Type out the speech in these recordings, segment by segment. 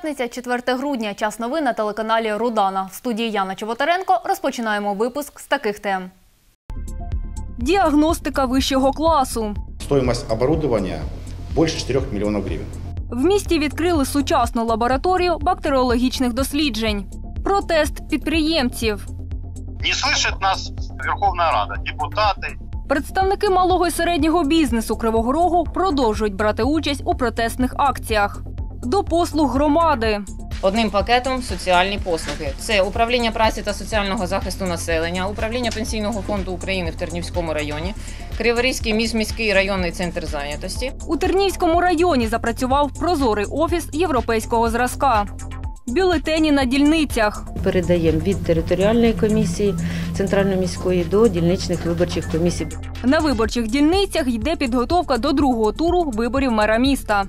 П'ятниця, 4 грудня. Час новин на телеканалі «Рудана». В студії Яна Чеботаренко розпочинаємо випуск з таких тем. Діагностика вищого класу. Стоимость оборудования больше 4 миллионов гривен. В місті відкрили сучасну лабораторію бактеріологічних досліджень. Протест підприємців. Не слышит нас Верховна Рада, депутати. Представники малого і середнього бізнесу Кривого Рогу продовжують брати участь у протестних акціях. До послуг громади. Одним пакетом соціальні послуги. Це управління праці та соціального захисту населення, управління Пенсійного фонду України в Тернівському районі, Криворізький міський районний центр зайнятості. У Тернівському районі запрацював прозорий офіс європейського зразка. Бюлетені на дільницях. Передаємо від територіальної комісії Центральної міської до дільничних виборчих комісій. На виборчих дільницях йде підготовка до другого туру виборів мера міста.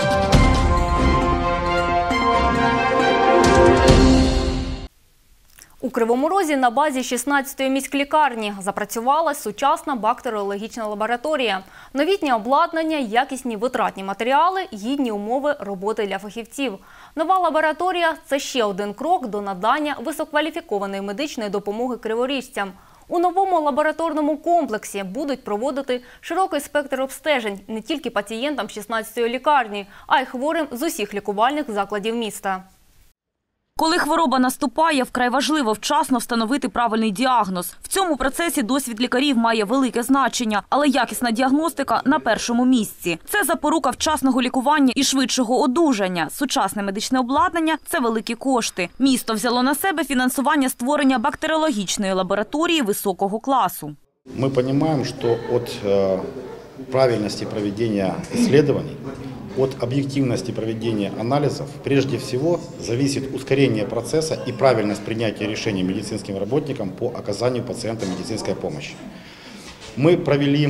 У Кривому Розі на базі 16-ї міськлікарні запрацювала сучасна бактеріологічна лабораторія. Новітнє обладнання, якісні витратні матеріали, гідні умови роботи для фахівців. Нова лабораторія – це ще один крок до надання висококваліфікованої медичної допомоги криворіжцям. У новому лабораторному комплексі будуть проводити широкий спектр обстежень не тільки пацієнтам 16-ї лікарні, а й хворим з усіх лікувальних закладів міста. Коли хвороба наступає, вкрай важливо вчасно встановити правильний діагноз. В цьому процесі досвід лікарів має велике значення, але якісна діагностика на першому місці. Це запорука вчасного лікування і швидшого одужання. Сучасне медичне обладнання – це великі кошти. Місто взяло на себе фінансування створення бактеріологічної лабораторії високого класу. Мы понимаем, что от правильности проведения исследований, от объективности проведения анализов, прежде всего, зависит ускорение процесса и правильность принятия решений медицинским работникам по оказанию пациентам медицинской помощи. Мы провели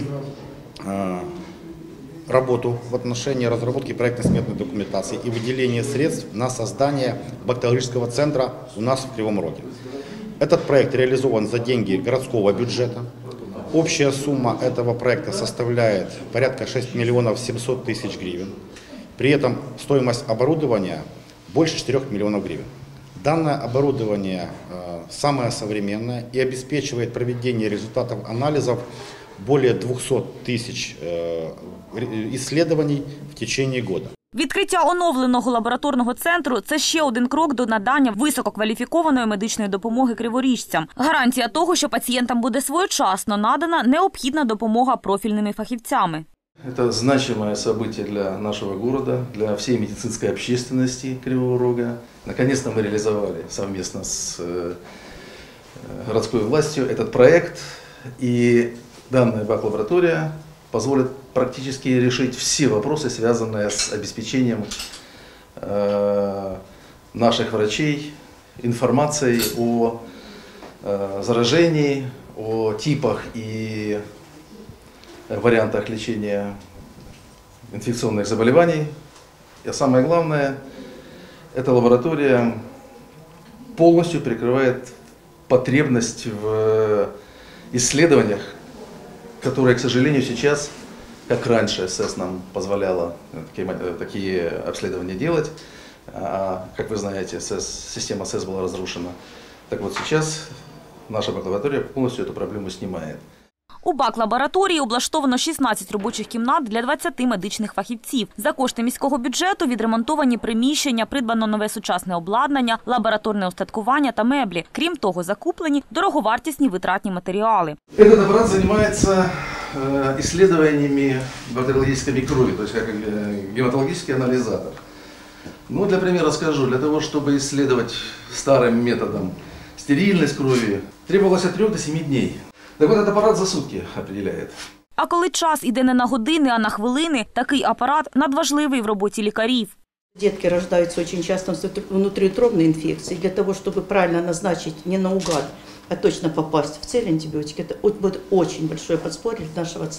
работу в отношении разработки проектно-сметной документации и выделения средств на создание бактериологического центра у нас в Кривом Роге. Этот проект реализован за деньги городского бюджета. Общая сумма этого проекта составляет порядка 6 миллионов 700 тысяч гривен. При этом стоимость оборудования больше 4 миллионов гривен. Данное оборудование самое современное и обеспечивает проведение результатов анализов более 200 тысяч исследований в течение года. Відкриття оновленого лабораторного центру – це ще один крок до надання висококваліфікованої медичної допомоги криворіжцям. Гарантія того, що пацієнтам буде своєчасно надана необхідна допомога профільними фахівцями. Это значимое событие для нашего города, для всей медицинской общественности Кривого Рога. Наконец-то мы реализовали совместно с городской властью этот проект, и данная бак-лаборатория позволит практически решить все вопросы, связанные с обеспечением наших врачей информацией о заражении, о типах и вариантах лечения инфекционных заболеваний. И самое главное, эта лаборатория полностью прикрывает потребность в исследованиях, которые, к сожалению, сейчас, как раньше СЭС нам позволяла такие обследования делать, как вы знаете, система СЭС была разрушена. Так вот сейчас наша бак-лаборатория полностью эту проблему снимает. У бак-лабораторії облаштовано 16 робочих кімнат для 20 медичних фахівців. За кошти міського бюджету відремонтовані приміщення, придбано нове сучасне обладнання, лабораторне устаткування та меблі. Крім того, закуплені дороговартісні витратні матеріали. Этот аппарат занимается исследованиями бактериологической крови, то есть как гематологический анализатор. Ну, для примера скажу, для того, чтобы исследовать старым методом стерильность крови, требовалось от 3 до 7 дней. Так вот, этот аппарат за сутки определяет. А коли час іде не на години, а на хвилини, такий апарат надважливий в роботі лікарів. Детки рождаются очень часто с внутриутробной инфекцией. Для того, чтобы правильно назначить не наугад, а точно попасть в цель антибиотики, это будет очень большое подспорье для нашего центра.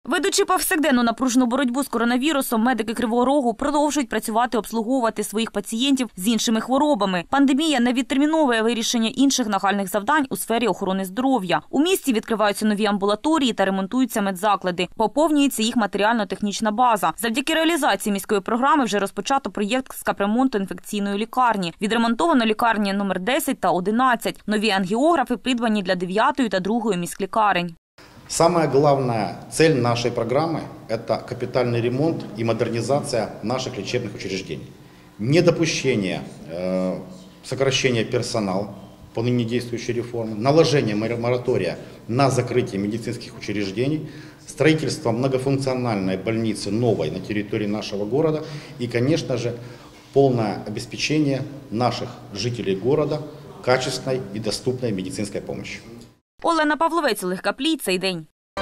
Ведучи повсякденну напружену боротьбу з коронавірусом, медики Кривого Рогу продовжують працювати, обслуговувати своїх пацієнтів з іншими хворобами. Пандемія не відтерміновує вирішення інших нагальних завдань у сфері охорони здоров'я. У місті відкриваються нові амбулаторії та ремонтуються медзаклади. Поповнюється їх матеріально-технічна база. Завдяки реалізації міської програми вже розпочато проєкт з капремонту інфекційної лікарні. Відремонтовано лікарні номер 10 та 11. Нові ангіографи придбані для 9-ї та 2-ї міськлікарень. Самая главная цель нашей программы – это капитальный ремонт и модернизация наших лечебных учреждений. Недопущение сокращения персонала по ныне действующей реформе, наложение моратория на закрытие медицинских учреждений, строительство многофункциональной больницы новой на территории нашего города и, конечно же, полное обеспечение наших жителей города качественной и доступной медицинской помощи. Олена Павловець, Олег Каплій. Цей день.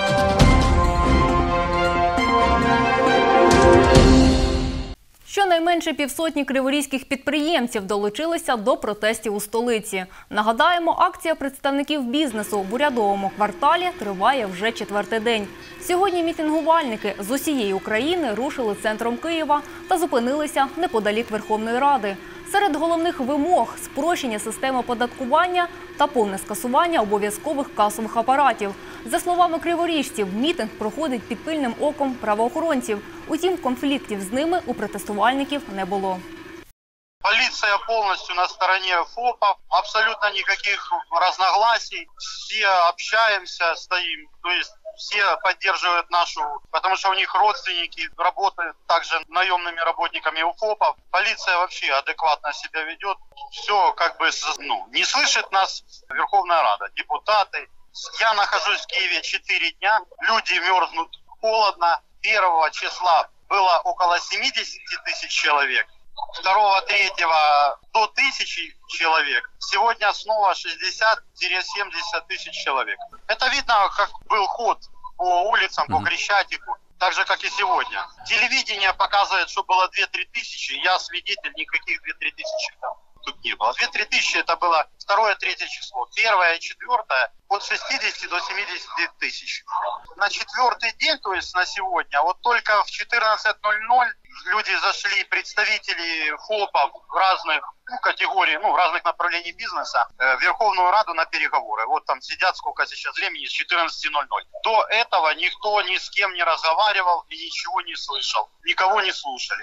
Щонайменше півсотні криворізьких підприємців долучилися до протестів у столиці. Нагадаємо, акція представників бізнесу в Урядовому кварталі триває вже 4-й день. Сьогодні мітингувальники з усієї України рушили центром Києва та зупинилися неподалік Верховної Ради. Серед головних вимог – спрощення системи оподаткування та повне скасування обов'язкових касових апаратів. За словами криворіжців, мітинг проходить під пильним оком правоохоронців. Утім, конфліктів з ними у протестувальників не було. Полиция полностью на стороне ФОПов, абсолютно никаких разногласий, все общаемся, стоим, то есть все поддерживают нашу, потому что у них родственники работают также наемными работниками у ФОПов. Полиция вообще адекватно себя ведет, все как бы, не слышит нас Верховная Рада, депутаты. Я нахожусь в Киеве 4 дня, люди мерзнут холодно, 1 числа было около 70 тысяч человек. 2-3 до 1000 человек. Сегодня снова 60-70 тысяч человек. Это видно, как был ход по улицам, по Крещатику, так же, как и сегодня. Телевидение показывает, что было 2-3 тысячи. Я свидетель, никаких 2-3 тысячи там тут не было. 2-3 тысячи это было 2-3 число. 1 и 4 от 60 до 70 тысяч. На 4-й день, то есть на сегодня, вот только в 14:00 люди зашли, представители ФОПов разных категорий, разных направлений бизнеса, в Верховную Раду на переговоры. Вот там сидят, сколько сейчас времени, с 14:00. До этого никто ни с кем не разговаривал и ничего не слышал. Никого не слушали.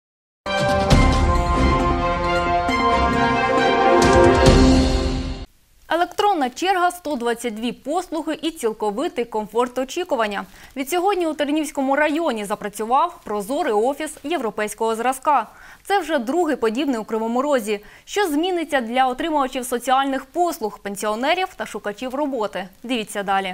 Електронна черга, 122 послуги і цілковитий комфорт очікування. Відсьогодні у Тернівському районі запрацював прозорий офіс європейського зразка. Це вже другий подібний у Кривому Розі. Що зміниться для отримувачів соціальних послуг, пенсіонерів та шукачів роботи? Дивіться далі.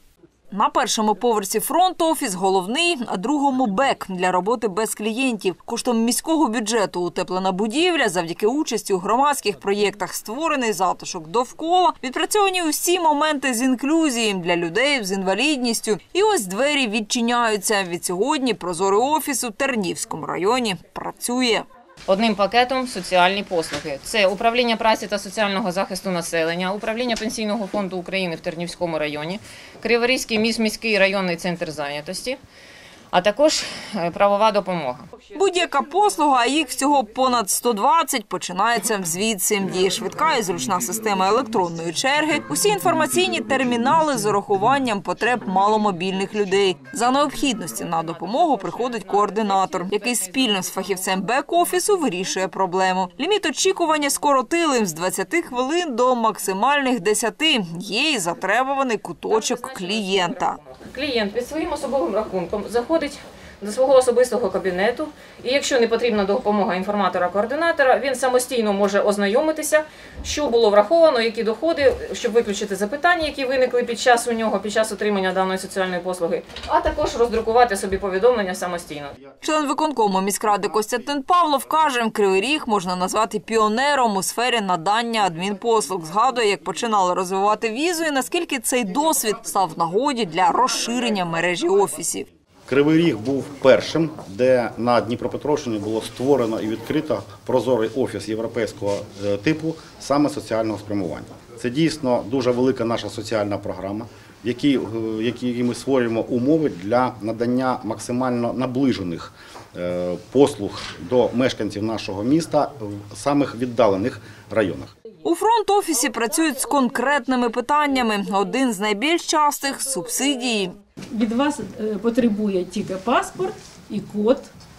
На першому поверсі фронт-офіс головний, а другому – бек для роботи без клієнтів. Коштом міського бюджету утеплена будівля, завдяки участі у громадських проєктах створений затишок довкола, відпрацьовані усі моменти з інклюзії для людей з інвалідністю. І ось двері відчиняються. Відсьогодні прозорий офіс у Тернівському районі працює. Одним пакетом соціальні послуги. Це управління праці та соціального захисту населення, управління Пенсійного фонду України в Тернівському районі, Криворізький міський районний центр зайнятості, а також правова допомога. Будь-яка послуга, а їх всього понад 120, починається звідси. Діє швидка і зручна система електронної черги, усі інформаційні термінали з урахуванням потреб маломобільних людей. За необхідності на допомогу приходить координатор, який спільно з фахівцем бек-офісу вирішує проблему. Ліміт очікування скоротили з 20 хвилин до максимальних 10. Є і затребуваний куточок клієнта. Клієнт під своїм особовим рахунком заходить до свого особистого кабінету, і якщо не потрібна допомога інформатора-координатора, він самостійно може ознайомитися, що було враховано, які доходи, щоб виключити запитання, які виникли під час отримання даної соціальної послуги, а також роздрукувати собі повідомлення самостійно. Член виконкому міськради Костянтин Павлов каже, Кривий Ріг можна назвати піонером у сфері надання адмінпослуг. Згадує, як починали розвивати візу і наскільки цей досвід став нагоді для розширення мережі офісів. Кривий Ріг був першим, де на Дніпропетровщині було створено і відкрито прозорий офіс європейського типу саме соціального спрямування. Це дійсно дуже велика наша соціальна програма. які ми створюємо умови для надання максимально наближених послуг до мешканців нашого міста в самих віддалених районах. У фронт-офісі працюють з конкретними питаннями. Один з найбільш частих – субсидії. Від вас потребує тільки паспорт і код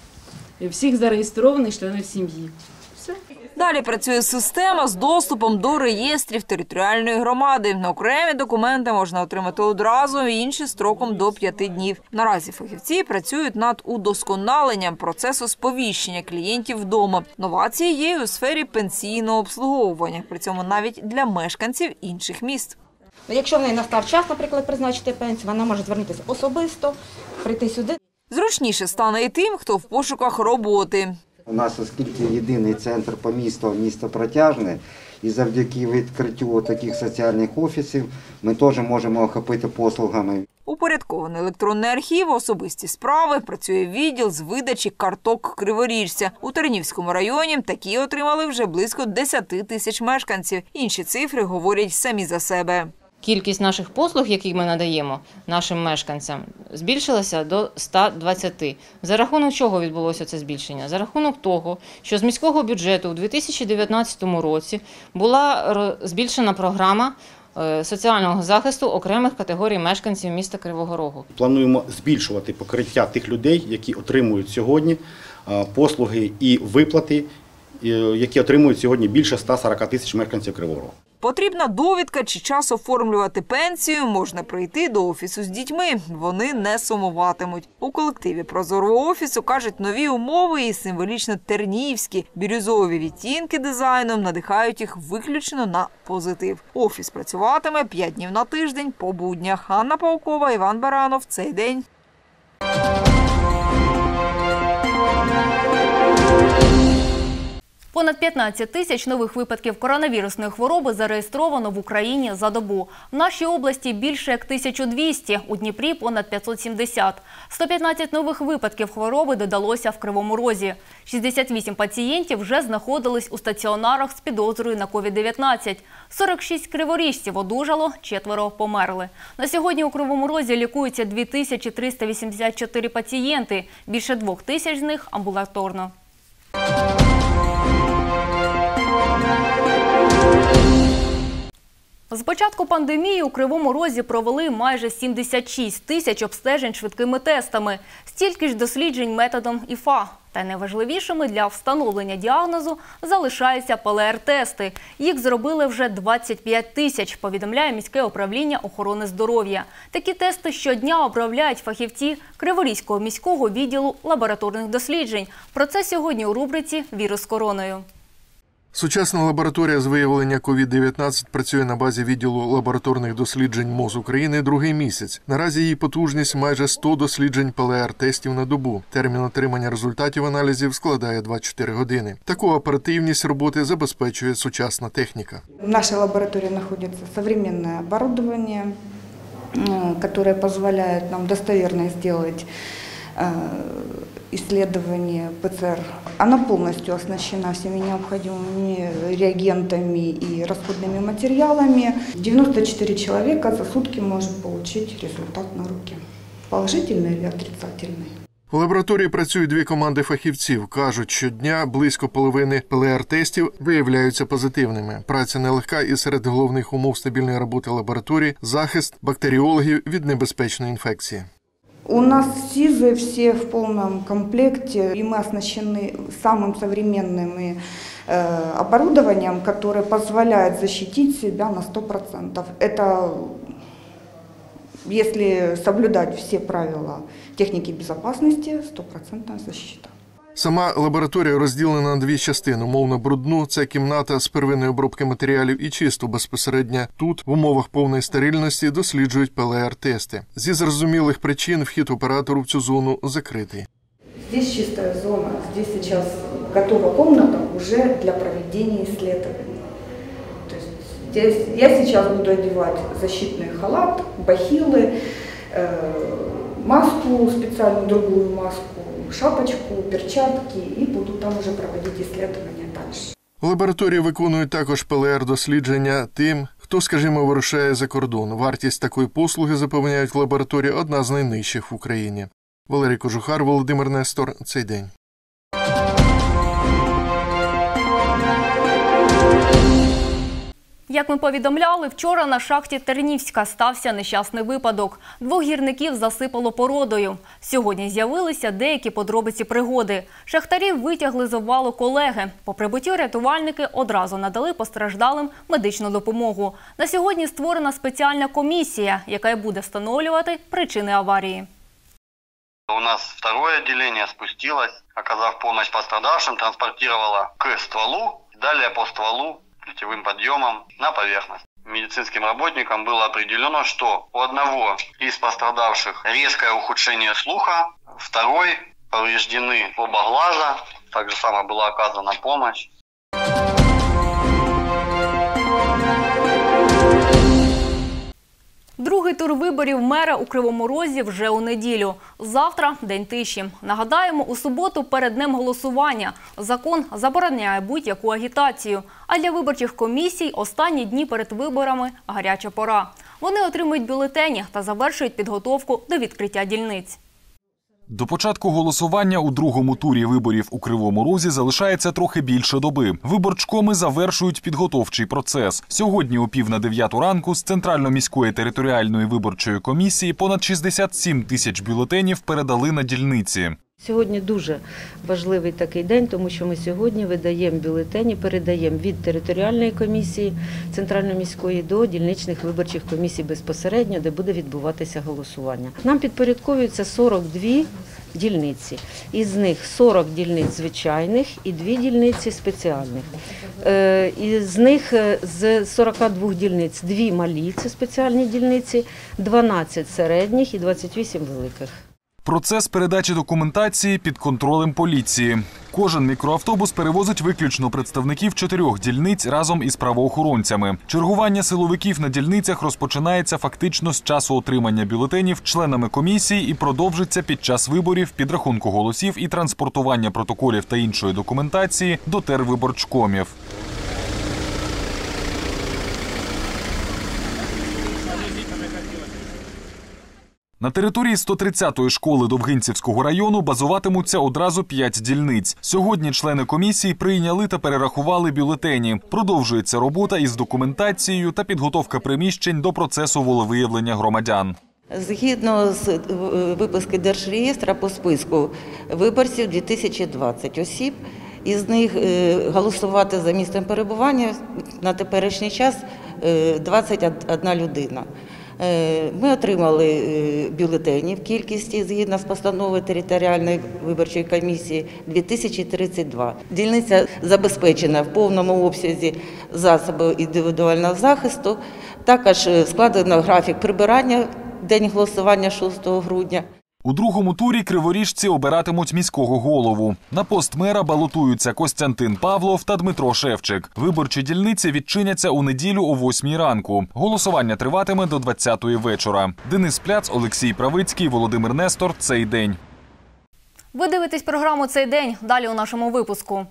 всіх зареєстрованих членів сім'ї. Все. Далі працює система з доступом до реєстрів територіальної громади. Окремі документи можна отримати одразу, інші – строком до 5 днів. Наразі фахівці працюють над удосконаленням процесу сповіщення клієнтів вдома. Новації є у сфері пенсійного обслуговування, при цьому навіть для мешканців інших міст. Якщо в неї настав час, наприклад, призначити пенсію, вона може звернутися особисто, прийти сюди. Зручніше стане і тим, хто в пошуках роботи. У нас, оскільки єдиний центр по місто Протяжне, і завдяки відкриттю таких соціальних офісів ми теж можемо охопити послугами. Упорядкований електронний архів, особисті справи, працює відділ з видачі карток криворіжця. У Тернівському районі такі отримали вже близько 10 тисяч мешканців. Інші цифри говорять самі за себе. Кількість наших послуг, які ми надаємо нашим мешканцям, збільшилася до 120. За рахунок чого відбулося це збільшення? За рахунок того, що з міського бюджету у 2019 році була збільшена програма соціального захисту окремих категорій мешканців міста Кривого Рогу. Плануємо збільшувати покриття тих людей, які отримують сьогодні послуги і виплати, які отримують сьогодні більше 140 тисяч мешканців Кривого Рогу. Потрібна довідка чи час оформлювати пенсію, можна прийти до офісу з дітьми. Вони не сумуватимуть. У колективі прозорого офісу кажуть, нові умови і символічно тернівські бірюзові відтінки дизайном надихають їх виключно на позитив. Офіс працюватиме 5 днів на тиждень по буднях. Анна Паукова, Іван Баранов. Цей день. Понад 15 тисяч нових випадків коронавірусної хвороби зареєстровано в Україні за добу. В нашій області більше як 1200, у Дніпрі – понад 570. 115 нових випадків хвороби додалося в Кривому Розі. 68 пацієнтів вже знаходились у стаціонарах з підозрою на COVID-19. 46 криворіжців одужало, 4 померли. На сьогодні у Кривому Розі лікуються 2384 пацієнти, більше 2000 з них амбулаторно. З початку пандемії у Кривому Розі провели майже 76 тисяч обстежень швидкими тестами, стільки ж досліджень методом ІФА. Та найважливішими для встановлення діагнозу залишаються ПЛР-тести. Їх зробили вже 25 тисяч, повідомляє міське управління охорони здоров'я. Такі тести щодня обробляють фахівці Криворізького міського відділу лабораторних досліджень. Про це сьогодні у рубриці «Вірус з короною». Сучасна лабораторія з виявлення COVID-19 працює на базі відділу лабораторних досліджень МОЗ України другий місяць. Наразі її потужність майже 100 досліджень ПЛР-тестів на добу. Термін отримання результатів аналізів складає 24 години. Таку оперативність роботи забезпечує сучасна техніка. В нашей лаборатории находится современное оборудование, которое позволяет нам достоверно сделать исследование ПЦР. Она полностью оснащена всеми необходимыми реагентами и расходными материалами. 94 человека за сутки может получить результат на руки. Положительный или отрицательный. У лабораторії працюють 2 команди фахівців. Кажуть, щодня близько половини ПЛР-тестів виявляються позитивними. Праця нелегка і серед головних умов стабільної роботи лабораторії – захист бактеріологів від небезпечної інфекції. У нас СИЗы все в полном комплекте, и мы оснащены самым современным оборудованием, которое позволяет защитить себя на 100%. Это если соблюдать все правила техники безопасности, 100% защита. Сама лабораторія розділена на 2 частини. Умовно брудну – це кімната з первинної обробки матеріалів, і чисту безпосередньо тут, в умовах повної стерильності, досліджують ПЛР-тести. Зі зрозумілих причин вхід оператору в цю зону закритий. Здесь чистая зона, здесь сейчас готова комната уже для проведения исследований. То есть здесь я сейчас буду одевать защитный халат, бахилы, маску, специальную другую маску, шапочку, перчатки і буду там вже проводити дослідження далі. У лабораторії виконують також ПЛР-дослідження тим, хто хто, скажімо, вирушає за кордон. Вартість такої послуги, запевняють в лабораторії, одна з найнижчих в Україні. Валерій Кожухар, Володимир Нестор. Цей день. Як ми повідомляли, вчора на шахті Тернівська стався нещасний випадок. 2 гірників засипало породою. Сьогодні з'явилися деякі подробиці пригоди. Шахтарів витягли з обвалу колеги. По прибуттю рятувальники одразу надали постраждалим медичну допомогу. На сьогодні створена спеціальна комісія, яка буде встановлювати причини аварії. У нас второе отделение спустилось, оказав помощь пострадавшим, транспортировало к стволу, далее по стволу путевым подъемом на поверхность. Медицинским работникам было определено, что у одного из пострадавших резкое ухудшение слуха, второй повреждены оба глаза, также само была оказана помощь. Другий тур виборів мера у Кривому Розі вже у неділю. Завтра – день тиші. Нагадаємо, у суботу перед днем голосування закон забороняє будь-яку агітацію. А для виборчих комісій останні дні перед виборами – гаряча пора. Вони отримують бюлетені та завершують підготовку до відкриття дільниць. До початку голосування у другому турі виборів у Кривому Розі залишається трохи більше доби. Виборчкоми завершують підготовчий процес. Сьогодні о 8:45 ранку з Центрально-міської територіальної виборчої комісії понад 67 тисяч бюлетенів передали на дільниці. Сьогодні дуже важливий такий день, тому що ми сьогодні видаємо бюлетені, передаємо від територіальної комісії Центрально-міської до дільничних виборчих комісій безпосередньо, де буде відбуватися голосування. Нам підпорядковуються 42 дільниці. Із них 40 дільниць звичайних і 2 дільниці спеціальних. Із них з 42 дільниць 2 малі, це спеціальні дільниці, 12 середніх і 28 великих. Процес передачі документації під контролем поліції. Кожен мікроавтобус перевозить виключно представників 4 дільниць разом із правоохоронцями. Чергування силовиків на дільницях розпочинається фактично з часу отримання бюлетенів членами комісії і продовжиться під час виборів, підрахунку голосів і транспортування протоколів та іншої документації до тервиборчкомів. На території 130-ї школи Довгинцівського району базуватимуться одразу 5 дільниць. Сьогодні члени комісії прийняли та перерахували бюлетені. Продовжується робота із документацією та підготовка приміщень до процесу волевиявлення громадян. Згідно з виписки Держреєстра по списку виборців 2020 осіб, із них голосувати за місцем перебування на теперішній час 21 людина. Ми отримали бюлетені в кількості, згідно з постановою територіальної виборчої комісії, 2032. Дільниця забезпечена в повному обсязі засобів індивідуального захисту. Також складено графік прибирання в день голосування 6 грудня. У другому турі криворіжці обиратимуть міського голову. На пост мера балотуються Костянтин Павлов та Дмитро Шевчик. Виборчі дільниці відчиняться у неділю о 8 ранку. Голосування триватиме до 20-ї вечора. Денис Пляц, Олексій Правицький, Володимир Нестор. Цей день. Ви дивитесь програму «Цей день». Далі у нашому випуску.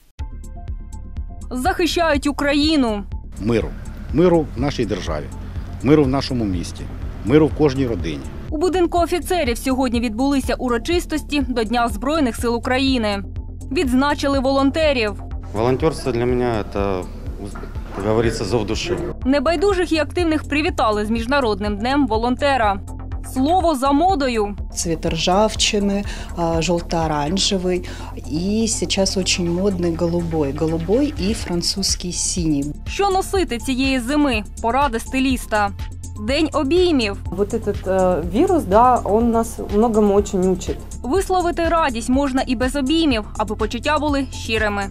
Захищають Україну. Миру. Миру в нашій державі. Миру в нашому місті. Миру в кожній родині. У будинку офіцерів сьогодні відбулися урочистості до Дня Збройних сил України. Відзначили волонтерів. Волонтерство для мене – це, як говориться, зов душі. Небайдужих і активних привітали з Міжнародним днем волонтера. Слово за модою. Цвет ржавчины, желто-оранжевый и сейчас очень модный голубой. Голубой и французский синий. Що носити цієї зими? Поради стиліста. День обіймів. Вот этот вирус, да, он нас многому очень учит. Висловити радість можна і без обіймів, аби почуття були щирими.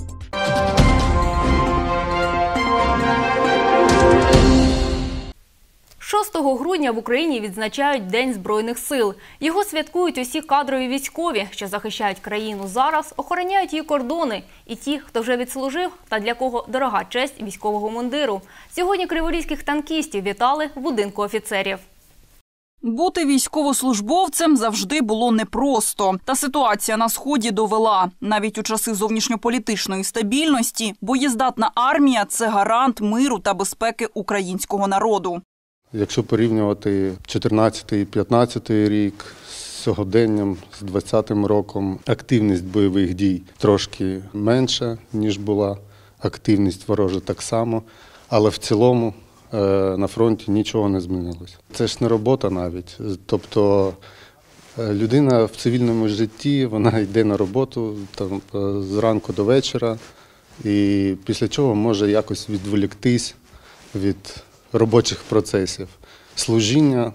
6 грудня в Україні відзначають День Збройних сил. Його святкують усі кадрові військові, що захищають країну зараз, охороняють її кордони. І ті, хто вже відслужив та для кого дорога честь військового мундиру. Сьогодні криворізьких танкістів вітали в будинку офіцерів. Бути військовослужбовцем завжди було непросто. Та ситуація на Сході довела. Навіть у часи зовнішньополітичної стабільності боєздатна армія – це гарант миру та безпеки українського народу. Якщо порівнювати 14-15 рік з сьогоденням, з 20-м роком, активність бойових дій трошки менша, ніж була. Активність ворожа так само. Але в цілому на фронті нічого не змінилося. Це ж не робота навіть. Тобто людина в цивільному житті, вона йде на роботу там, зранку до вечора і після чого може якось відволіктись від робочих процесів. Служіння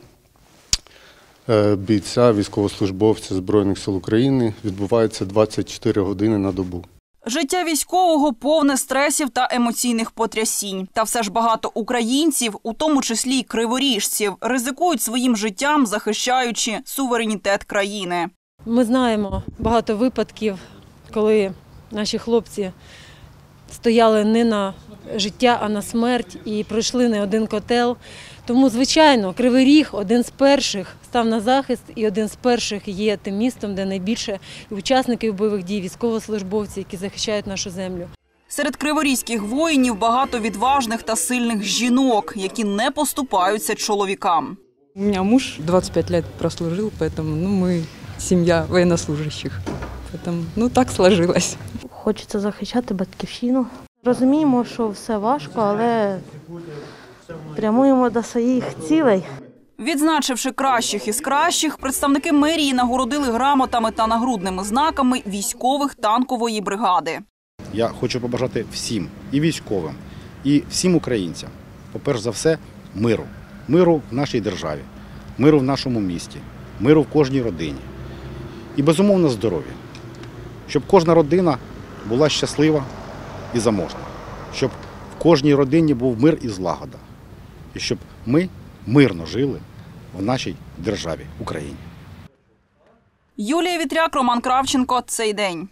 бійця, військовослужбовця Збройних сил України відбувається 24 години на добу. Життя військового повне стресів та емоційних потрясінь. Та все ж багато українців, у тому числі й криворіжців, ризикують своїм життям, захищаючи суверенітет країни. Ми знаємо багато випадків, коли наші хлопці стояли не на життя, а на смерть і пройшли не один котел. Тому, звичайно, Кривий Ріг один з перших став на захист і один з перших є тим містом, де найбільше учасників бойових дій, військовослужбовців, які захищають нашу землю. Серед криворізьких воїнів багато відважних та сильних жінок, які не поступаються чоловікам. У меня муж 25 лет прослужил, поэтому мы семья военнослужащих. Поэтому, так сложилось. Хочеться захищати батьківщину. Розуміємо, що все важко, але прямуємо до своїх цілей. Відзначивши кращих із кращих, представники мерії нагородили грамотами та нагрудними знаками військових танкової бригади. Я хочу побажати всім, і військовим, і всім українцям, по-перше за все, миру. Миру в нашій державі, миру в нашому місті, миру в кожній родині. І, безумовно, здоров'я. Щоб кожна родина була щаслива і заможна. Щоб в кожній родині був мир і злагода. І щоб ми мирно жили в нашій державі, Україні. Юлія Вітряк, Роман Кравченко. Цей день.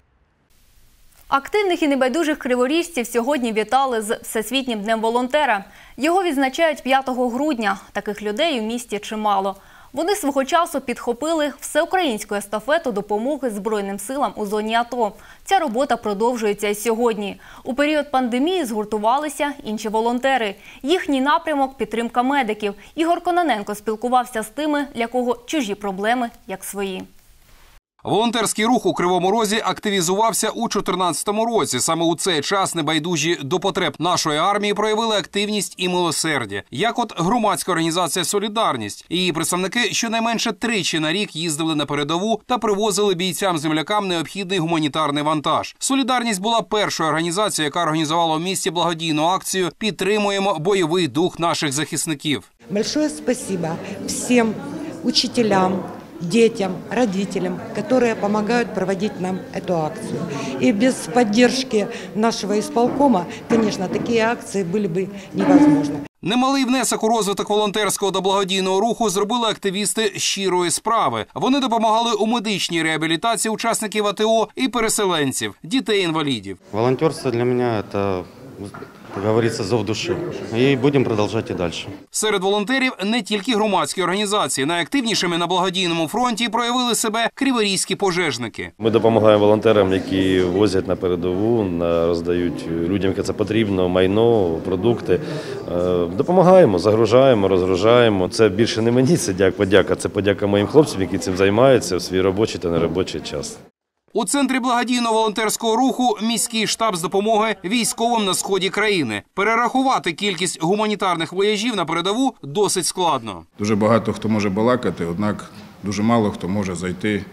Активних і небайдужих криворіжців сьогодні вітали з Всесвітнім днем волонтера. Його відзначають 5 грудня. Таких людей у місті чимало. Вони свого часу підхопили всеукраїнську естафету допомоги Збройним силам у зоні АТО. Ця робота продовжується і сьогодні. У період пандемії згуртувалися інші волонтери. Їхній напрямок – підтримка медиків. Ігор Кононенко спілкувався з тими, для кого чужі проблеми, як свої. Волонтерський рух у Кривому Розі активізувався у 2014 році. Саме у цей час небайдужі до потреб нашої армії проявили активність і милосердя. Як от громадська організація «Солідарність». Її представники щонайменше 3 на рік їздили на передову та привозили бійцям-землякам необхідний гуманітарний вантаж. «Солідарність» була першою організацією, яка організувала в місті благодійну акцію «Підтримуємо бойовий дух наших захисників». Большое спасибо всім учителям, детям, родителям, которые помогают проводить нам эту акцию. И без поддержки нашего исполкома, конечно, такие акции были бы невозможны. Немалий внесок у розвиток волонтерського та благодійного руху зробили активісти «Щирої справи». Вони допомагали у медичній реабілітації учасників АТО і переселенців, дітей-інвалідів. Волонтерство для меня – это, как говорится, зов души. І будемо продовжувати і далі. Серед волонтерів не тільки громадські організації. Найактивнішими на благодійному фронті проявили себе криворізькі пожежники. Ми допомагаємо волонтерам, які возять на передову, роздають людям, яке це потрібно, майно, продукти. Допомагаємо, загружаємо, розгружаємо. Це більше не мені, це подяка. Це подяка моїм хлопцям, які цим займаються в свій робочий та неробочий час. У центрі благодійного волонтерського руху міський штаб з допомоги військовим на сході країни. Перерахувати кількість гуманітарних вояжів на передову досить складно. Дуже багато хто може балакати, однак дуже мало хто може зайти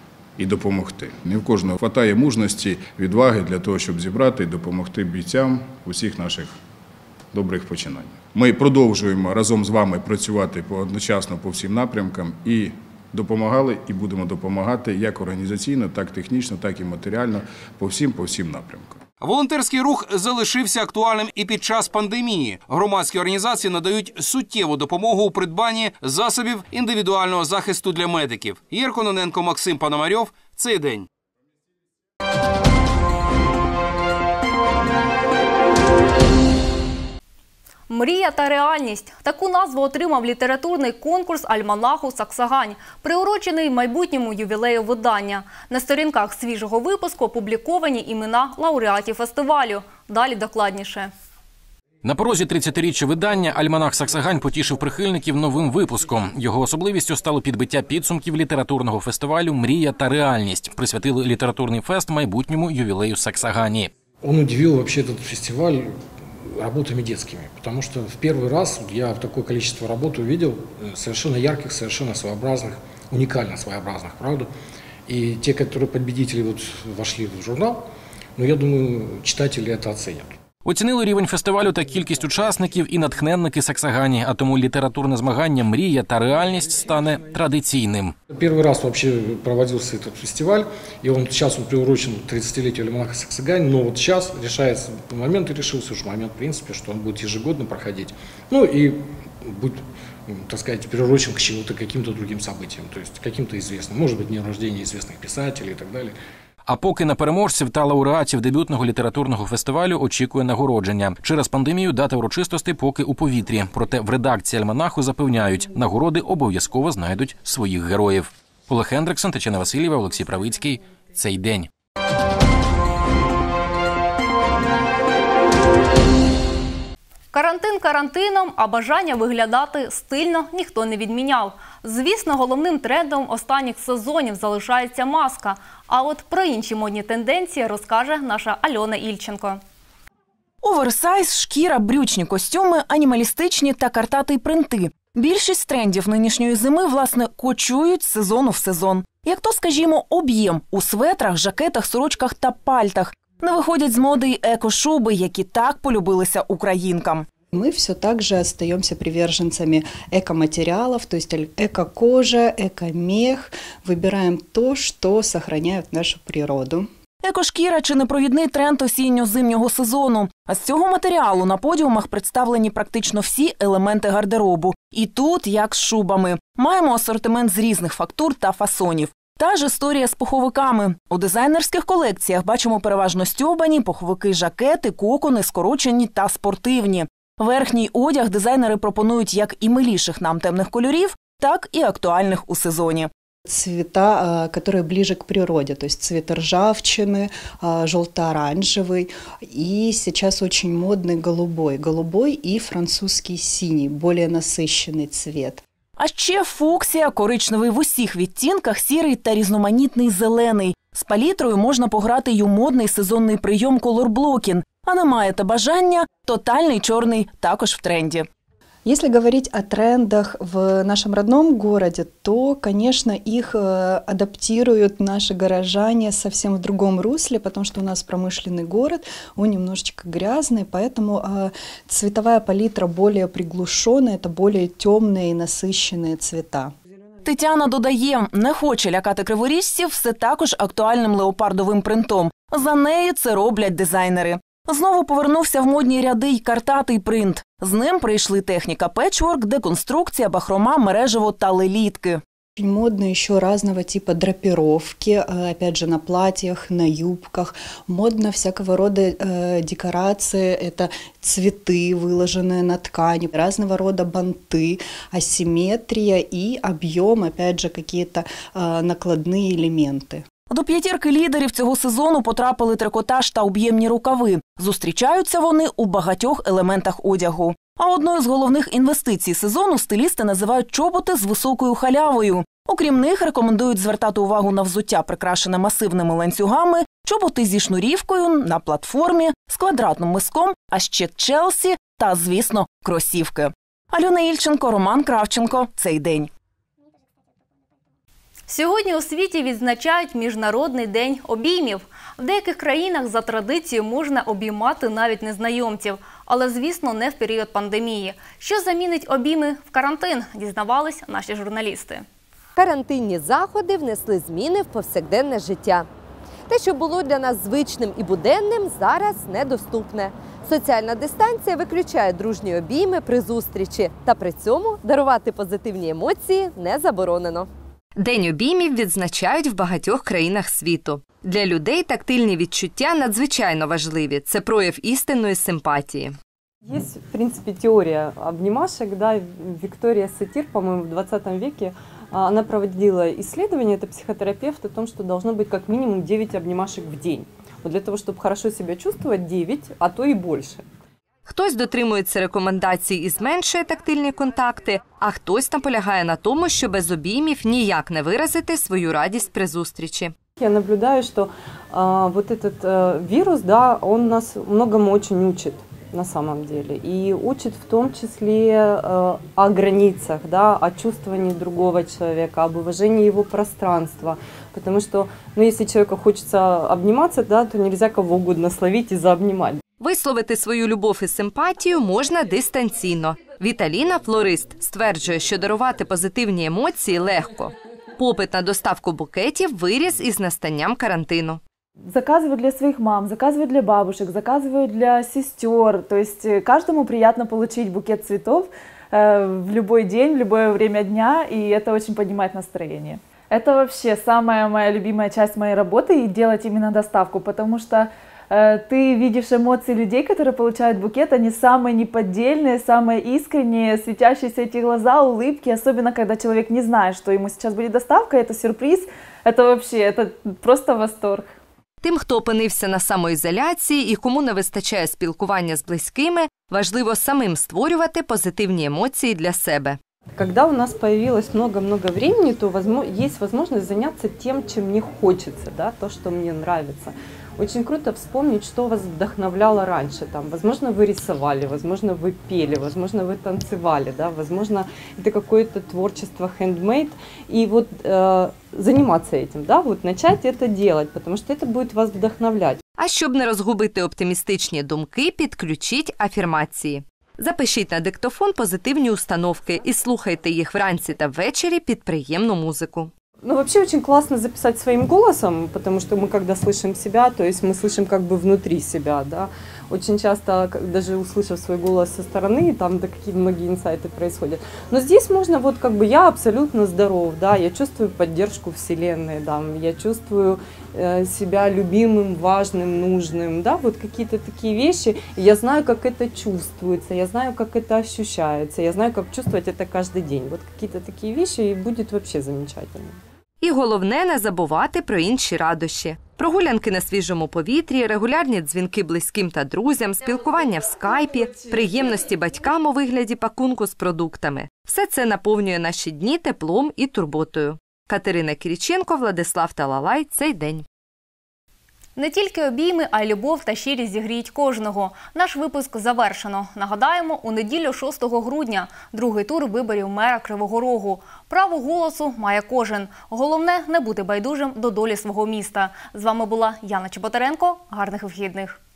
і допомогти. Не в кожного вистачає мужності, відваги для того, щоб зібрати і допомогти бійцям усіх наших добрих починань. Ми продовжуємо разом з вами працювати одночасно по всім напрямкам і допомагали і будемо допомагати як організаційно, так технічно, так і матеріально по всім напрямкам. Волонтерський рух залишився актуальним і під час пандемії. Громадські організації надають суттєву допомогу у придбанні засобів індивідуального захисту для медиків. Ігор Кононенко, Максим Пономарьов. Цей день. Мрія та реальність. Таку назву отримав літературний конкурс альманаху «Саксагань», приурочений майбутньому ювілею видання. На сторінках свіжого випуску опубліковані імена лауреатів фестивалю. Далі докладніше. На порозі 30-річчя видання альманах «Саксагань» потішив прихильників новим випуском. Його особливістю стало підбиття підсумків літературного фестивалю «Мрія та реальність». Присвятили літературний фест майбутньому ювілею «Саксагані». Он удивил вообще этот фестиваль работами детскими, потому что в первый раз я такое количество работ увидел, совершенно ярких, совершенно своеобразных, уникально своеобразных, правда. И те, которые победители вошли в журнал, я думаю, читатели это оценят. Оцінили рівень фестивалю та кількість учасників і натхненники «Саксагані», а тому літературне змагання «Мрія та реальність» стане традиційним. Первый раз вообще проводился этот фестиваль, и сейчас он приурочен к 30-летию альманаха «Саксагань», но вот сейчас решается момент, и решился уже момент, в принципе, что он будет ежегодно проходить, и будет, так сказать, приурочен к чему-то, каким-то другим событиям, то есть каким-то известным, может быть, днем рождения известных писателей и так далее. А поки на переможців та лауреатів дебютного літературного фестивалю очікує нагородження. Через пандемію дата урочистостей поки у повітрі. Проте в редакції альманаху запевняють, нагороди обов'язково знайдуть своїх героїв. Олег Хендриксон, Тетяна Васильєва, Олексій Правицький. Цей день. Карантин карантином, а бажання виглядати стильно ніхто не відміняв. Звісно, головним трендом останніх сезонів залишається маска. А от про інші модні тенденції розкаже наша Альона Ільченко. Оверсайз, шкіра, брючні костюми, анімалістичні та картатий принти. Більшість трендів нинішньої зими, власне, кочують з сезону в сезон. Як то, скажімо, об'єм у светрах, жакетах, сорочках та пальтах. Не виходять з моди й еко-шуби, які так полюбилися українкам. Мы все так же остаемся приверженцами эко-материалов, то есть эко-кожа, эко-мех. Выбираем то, что сохраняет нашу природу. Екошкіра – чи непровідний тренд осінньо-зимнього сезону. А з цього матеріалу на подіумах представлені практично всі елементи гардеробу. І тут, як з шубами. Маємо асортимент з різних фактур та фасонів. Та ж історія з пуховиками. У дизайнерських колекціях бачимо переважно стьобані, пуховики, жакети, кокони, скорочені та спортивні. Верхній одяг дизайнери пропонують як і миліших нам темних кольорів, так і актуальних у сезоні. Цвета, которые ближе к природе, то есть цвет ржавчины, желто-оранжевый и сейчас очень модный голубой. Голубой и французский синий, более насыщенный цвет. А ще фуксія, коричневий в усіх відтінках, сірий та різноманітний зелений. З палітрою можна пограти й у модний сезонний прийом колорблокінг. А не маєте бажання, тотальний чорний також в тренді. Если говорить о трендах в нашем родном городе, то, конечно, их адаптируют наши горожане совсем в другом русле, потому что у нас промышленный город, он немножечко грязный, поэтому цветовая палитра более приглушенная, это более темные и насыщенные цвета. Тетяна додає, не хоче лякати криворіжців все також актуальним леопардовим принтом. За неї це роблять дизайнери. Знову повернувся в модні ряди й картатий принт. З ним прийшли техніка петчворк, деконструкція, бахрома, мережево та лелітки. Очень модно еще разного типа драпировки, опять же, на платьях, на юбках. Модно всякого рода декорации, это цветы, выложенные на ткани, разного рода банты, асимметрия и объем, опять же, какие-то накладные элементы. До п'ятірки лідерів цього сезону потрапили трикотаж та об'ємні рукави. Зустрічаються вони у багатьох елементах одягу. А одною з головних інвестицій сезону стилісти називають чоботи з високою халявою. Окрім них, рекомендують звертати увагу на взуття, прикрашене масивними ланцюгами, чоботи зі шнурівкою, на платформі, з квадратним миском, а ще Челсі та, звісно, кросівки. Альона Ільченко, Роман Кравченко. Цей день. Сьогодні у світі відзначають Міжнародний день обіймів. В деяких країнах за традицією можна обіймати навіть незнайомців. Але, звісно, не в період пандемії. Що замінить обійми в карантин, дізнавались наші журналісти. Карантинні заходи внесли зміни в повсякденне життя. Те, що було для нас звичним і буденним, зараз недоступне. Соціальна дистанція виключає дружні обійми при зустрічі. Та при цьому дарувати позитивні емоції не заборонено. День обіймів відзначають в багатьох країнах світу. Для людей тактильні відчуття надзвичайно важливі. Це прояв істинної симпатії. Есть, в принципе, теория обнимашек, да, Виктория Сатир, по-моему, в 20 веке, она проводила исследование, это психотерапевт, о том, что должно быть как минимум 9 обнимашек в день. Вот для того, чтобы хорошо себя чувствовать, 9, а то и больше. Хтось дотримується рекомендацій і зменшує тактильні контакти, а хтось наполягає на тому, що без обіймів ніяк не виразити свою радість при зустрічі. Я наблюдаю, что вот этот вирус, да, он нас многому очень учит на самом деле. И учит в том числе о границах, да, о чувствовании другого человека, об уважении его пространства. Потому что, если человеку хочется обниматься, да, то нельзя кого угодно словить и заобнимать. Висловити свою любов і симпатію можна дистанційно. Віталіна, флорист, стверджує, що дарувати позитивні емоції легко. Попит на доставку букетів виріс із настанням карантину. Заказываю для своих мам, заказываю для бабушек, заказываю для сестер. То есть каждому приятно получить букет цветов в любой день, в любое время дня, и это очень поднимает настроение. Это вообще самая моя любимая часть моей работы, и делать именно доставку, потому что ты видишь эмоции людей, которые получают букет, они самые неподдельные, самые искренние, светящиеся эти глаза, улыбки, особенно когда человек не знает, что ему сейчас будет доставка, это сюрприз, это вообще, это просто восторг. Тим, хто опинився на самоізоляції і кому не вистачає спілкування з близькими, важливо самим створювати позитивні емоції для себе. Когда у нас появилось много-много времени, то есть возможность заняться тем, чем мне хочется, да, то, что мне нравится. Очень круто вспомнить, что вас вдохновляло раньше. Там, возможно, вы рисовали, возможно, вы пели, возможно, вы танцевали, да, возможно, это какое-то творчество handmade. И вот заниматься этим, да, вот начать это делать, потому что это будет вас вдохновлять. А щоб не розгубити оптимістичні думки, підключіть афірмації. Запишіть на диктофон позитивні установки і слухайте їх вранці та ввечері під приємну музику. Ну, вообще очень классно записать своим голосом, потому что мы, когда слышим себя, то есть мы слышим как бы внутри себя, да. Очень часто, даже услышав свой голос со стороны, там да, какие многие инсайты происходят. Но здесь можно вот как бы я абсолютно здоров, да, я чувствую поддержку Вселенной, да, я чувствую себя любимым, важным, нужным, да, вот какие-то такие вещи. Я знаю, как это чувствуется, я знаю, как это ощущается, я знаю, как чувствовать это каждый день. Вот какие-то такие вещи, и будет вообще замечательно. І головне – не забувати про інші радощі. Прогулянки на свіжому повітрі, регулярні дзвінки близьким та друзям, спілкування в скайпі, приємності батькам у вигляді пакунку з продуктами. Все це наповнює наші дні теплом і турботою. Катерина Кіріченко, Владислав Талалай. Цей день. Не тільки обійми, а й любов та щирість зігріють кожного. Наш випуск завершено. Нагадаємо, у неділю 6 грудня другий тур виборів мера Кривого Рогу. Право голосу має кожен. Головне – не бути байдужим до долі свого міста. З вами була Яна Чеботаренко. Гарних вихідних.